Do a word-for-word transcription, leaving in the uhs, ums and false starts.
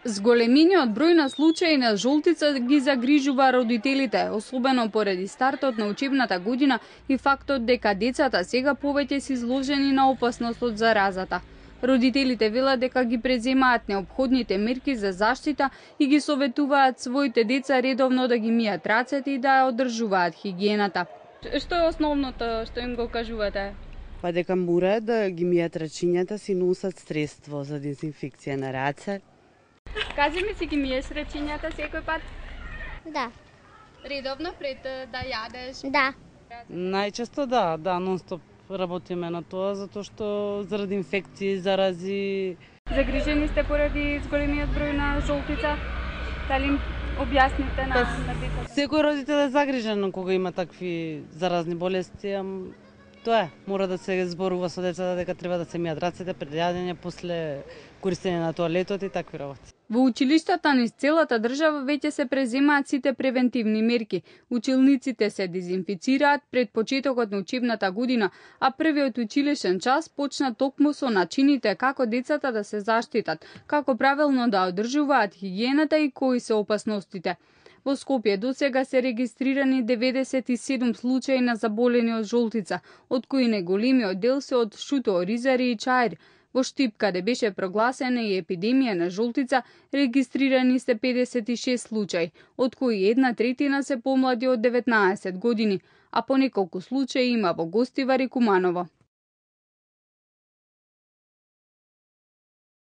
Зголемениот број на случаи на жолтица ги загрижува родителите, особено поради стартот на учебната година и фактот дека децата сега повеќе се изложени на опасност од заразата. Родителите велат дека ги преземаат неопходните мерки за заштита и ги советуваат своите деца редовно да ги мијат рацете и да ја одржуваат хигиената. Што е основното што им го кажувате? Па дека мора да ги мијат рачињата, си носат средство за дезинфекција на раце. Кажи ми, си ги миеш рачињата секој пат? Да. Редовно пред да јадеш? Да. Најчесто да, да, нон-стоп работиме на тоа, затоа што заради инфекции, зарази... Загрижени сте поради зголемиот број на жолтица? Дали им објасните на, на децата? Секој родител е загрижен кога има такви заразни болести, ам тоа е, мора да се зборува со децата дека треба да се мијат рацете пред јадење, после користење на тоалетот и такви работи. Во училиштата низ целата држава веќе се преземаат сите превентивни мерки. Училниците се дезинфицираат пред почетокот на учебната година, а првиот училишен час почна токму со начините како децата да се заштитат, како правилно да одржуваат хигиената и кои се опасностите. Во Скопје досега се регистрирани деветдесет и седум случаи на заболени од жолтица, од кои најголемиот дел се од шуто-оризари и чаир. Во Штип, каде беше прогласена и епидемија на жолтица, регистрирани се педесет и шест случаи, од кои една третина се помлади од деветнаесет години, а по неколку случаи има во Гостивар и Куманово.